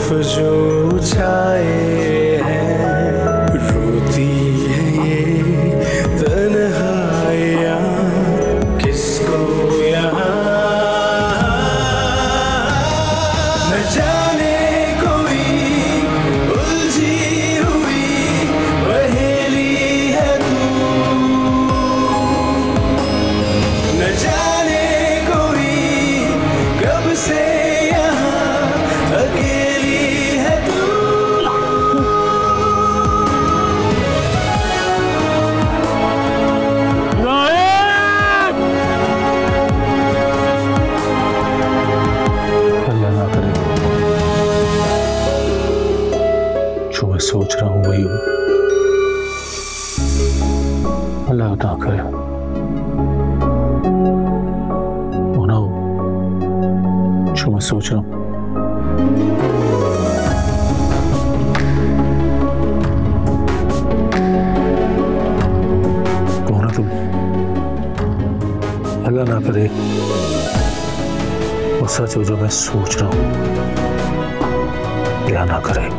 जो छाए हैं, रोती है ये तन्हाइयाँ किसको यहाँ। न जाने कोई उलझी हुई पहेली है तू, न जाने कोई कब से यहाँ अकेली है तू। अल्लाह ना करे जो मैं सोच रहा हूँ वही हो। अल्लाह ना करे वो ना हो जो मैं सोच रहा हूँ। कौन है तुम? अल्लाह ना करे वो सच हो जो मैं सोच रहा हूँ। अल्लाह ना करे।